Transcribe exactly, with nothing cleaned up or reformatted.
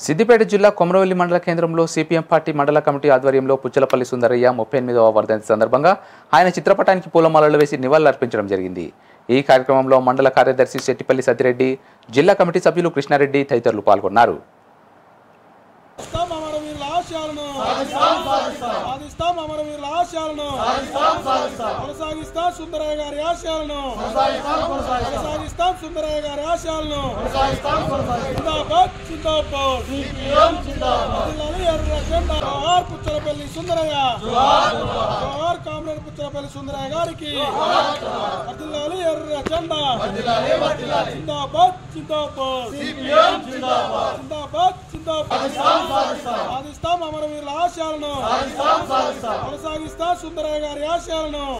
సిద్దిపేట జిల్లా కొమరవెల్లి మండల కేంద్రంలో సిపిఎం పార్టీ మండల కమిటీ ఆధ్వర్యంలో పుచ్చలపల్లి సుందరయ్య ముప్పై ఎనిమిదవ వర్ధంతి సందర్భంగా ఆయన చిత్రపటానికి పూలమాలలు వేసి నివాళులర్పించడం జరిగింది. ఈ కార్యక్రమంలో మండల కార్యదర్శి శెట్టిపల్లి సత్తిరెడ్డి, జిల్లా కమిటీ సభ్యులు కృష్ణారెడ్డి తదితరులు పాల్గొన్నారు. సుందరయ్య గారి ఆశయాలను కొనసాగిస్తాం. సుందరయ్య గారి ఆశయాలను జిందాబాద్ జిందాబాద్ సిపిఎం జిందాబాద్. జిల్లాలో ఎర్ర జెండా. జోహార్ పుచ్చలపల్లి సుందరయ్య. జోహార్ కామ్రేడ్ పుచ్చలపల్లి సుందరయ్య గారికి. జిల్లాలో ఎర్ర జెండా. జిందాబాద్ జిందాబాద్ సిపిఎం జిందాబాద్. జిందాబాద్ జిందాబాద్ సాధిస్తాం అమరవీరుల ఆశయాలను కొనసాగిస్తాం. సుందరయ్య గారి ఆశయాలను